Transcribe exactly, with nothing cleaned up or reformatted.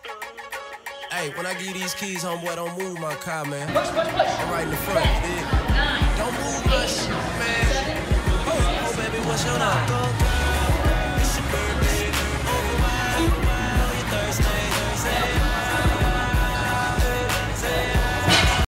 Hey, when I give you these keys, homeboy, don't move my car, man. Push, push, push. I'm right in the front, you dig?